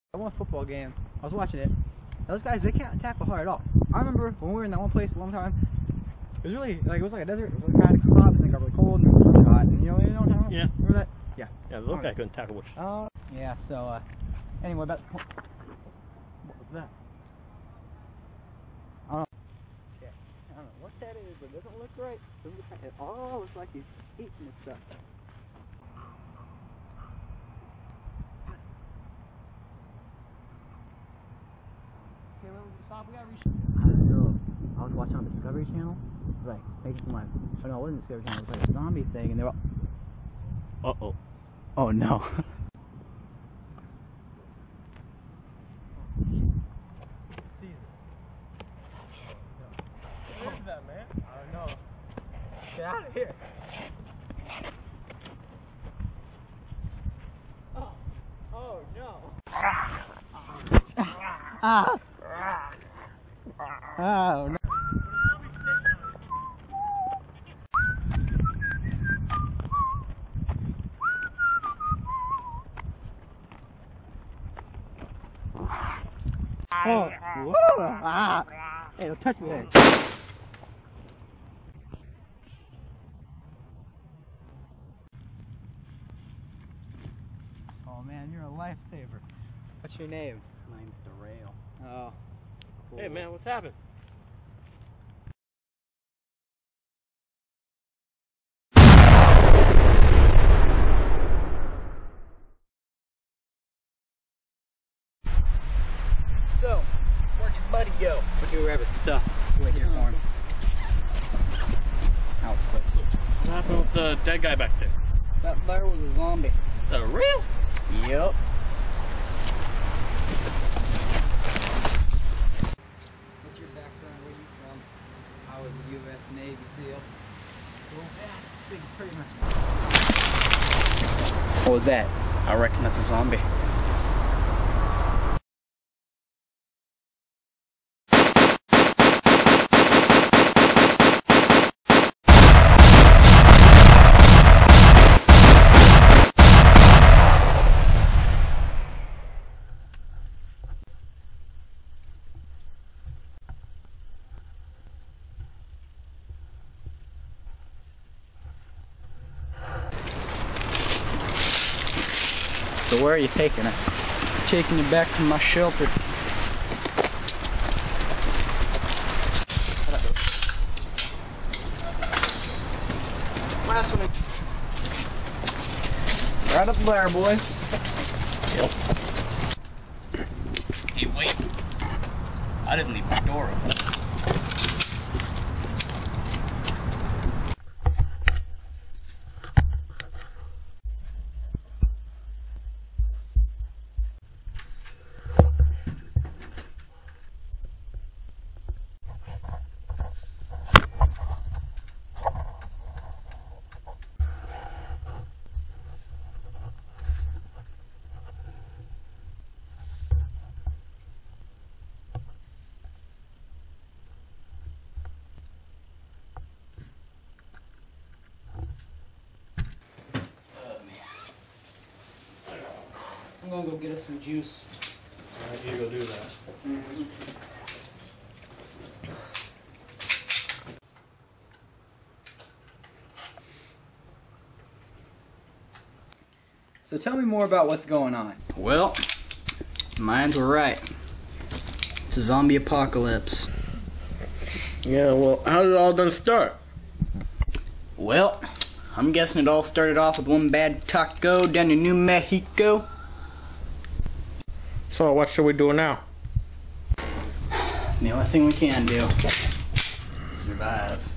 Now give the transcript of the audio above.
I won a football game. I was watching it. Those guys, they can't tackle hard at all. I remember when we were in that one place one time, it was really, like, it was like a desert. It was kind of hot, and it got really cold, and it was hot. And you know what I'm talking about? Yeah. Remember that? Yeah. Yeah, those guys couldn't tackle much. Oh, yeah, so, anyway, what was that? I don't know. Yeah. I don't know what that is, but it doesn't look right. It all looks like he's eating this stuff. I don't know. I was watching on the Discovery Channel. It was like making some like, oh no, it wasn't Discovery Channel. It was like a zombie thing, and they were all, uh-oh. Oh no. What is that, man? I don't know. Get out of here. Oh. Oh no. Ah. Oh no. Oh, whoa. Ah. Hey, don't touch me there. Oh man, you're a lifesaver. What's your name? My name's Derail. Oh. Cool. Hey man, what's happened? So, where'd your buddy go? We're gonna grab his stuff. Wait here for him. That was quick. What happened with the dead guy back there? That there was a zombie. Real? Yep. What's your background? Where are you from? I was a U.S. Navy SEAL. Cool. Yeah, it's big, pretty much. What was that? I reckon that's a zombie. So where are you taking us? Taking you back to my shelter. Last one. Right up there, boys. Yep. Hey, wait. I didn't leave my door open. I'm gonna go get us some juice. Alright, you go do that. So tell me more about what's going on. Well, minds were right. It's a zombie apocalypse. Yeah, well, how did it all done start? Well, I'm guessing it all started off with one bad taco down in New Mexico. So, what should we do now? The only thing we can do. Survive.